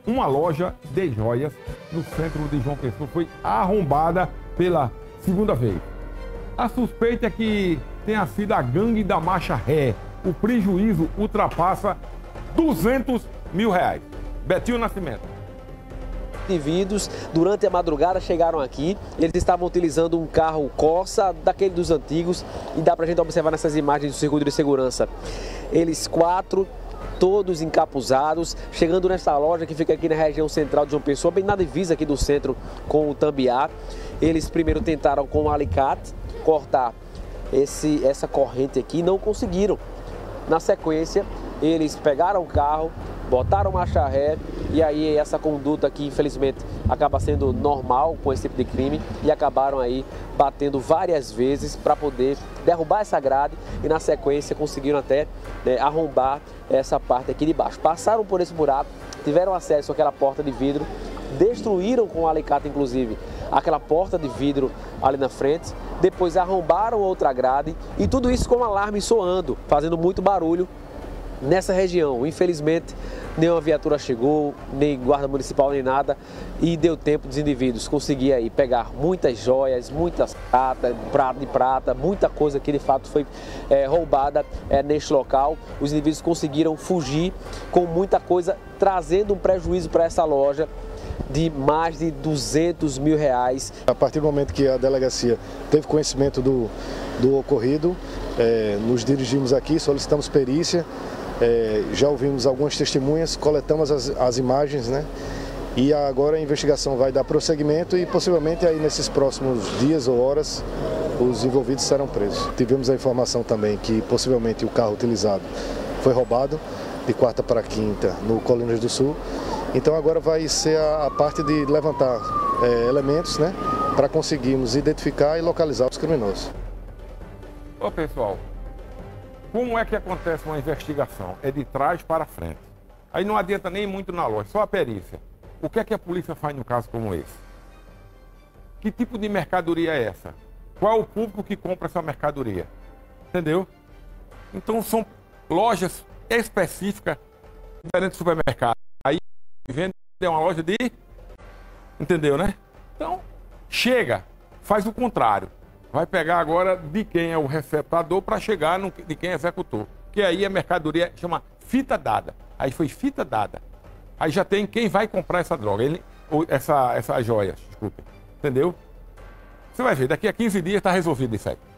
Uma loja de joias no centro de João Pessoa foi arrombada pela segunda vez. A suspeita é que tenha sido a gangue da marcha ré. O prejuízo ultrapassa R$200 mil. Betinho Nascimento. Indivíduos, durante a madrugada, chegaram aqui. Eles estavam utilizando um carro Corsa, daquele dos antigos, e dá pra gente observar nessas imagens do circuito de segurança. Eles quatro, todos encapuzados, chegando nesta loja que fica aqui na região central de João Pessoa, bem na divisa aqui do centro com o Tambiá. Eles primeiro tentaram com um alicate cortar essa corrente aqui e não conseguiram. Na sequência, eles pegaram o carro, botaram marcha ré, e aí essa conduta aqui, infelizmente, acaba sendo normal com esse tipo de crime, e acabaram aí batendo várias vezes para poder derrubar essa grade e na sequência conseguiram até arrombar essa parte aqui de baixo. Passaram por esse buraco, tiveram acesso àquela porta de vidro, destruíram com o alicate, inclusive, aquela porta de vidro ali na frente, depois arrombaram outra grade e tudo isso com um alarme soando, fazendo muito barulho nessa região. Infelizmente, nenhuma viatura chegou, nem guarda municipal, nem nada, e deu tempo dos indivíduos conseguir aí pegar muitas joias, muitas prata de prata, muita coisa que de fato foi roubada neste local. Os indivíduos conseguiram fugir com muita coisa, trazendo um prejuízo para essa loja de mais de R$200 mil. A partir do momento que a delegacia teve conhecimento do ocorrido, nos dirigimos aqui, solicitamos perícia, já ouvimos algumas testemunhas, coletamos as imagens, né? E agora a investigação vai dar prosseguimento e possivelmente aí nesses próximos dias ou horas os envolvidos serão presos. Tivemos a informação também que possivelmente o carro utilizado foi roubado de quarta para quinta no Colinas do Sul. Então agora vai ser a parte de levantar elementos, né, para conseguirmos identificar e localizar os criminosos. Ô pessoal, como é que acontece uma investigação? É de trás para frente. Aí não adianta nem muito na loja, só a perícia. O que é que a polícia faz num caso como esse? Que tipo de mercadoria é essa? Qual é o público que compra essa mercadoria? Entendeu? Então são lojas específicas, diferentes do supermercado. Aí vende uma loja de... Entendeu, né? Então, chega, faz o contrário. Vai pegar agora de quem é o receptador para chegar de quem executou. Que aí a mercadoria chama fita dada. Aí foi fita dada. Aí já tem quem vai comprar essa droga, essa joia, desculpe. Entendeu? Você vai ver, daqui a 15 dias está resolvido isso aí.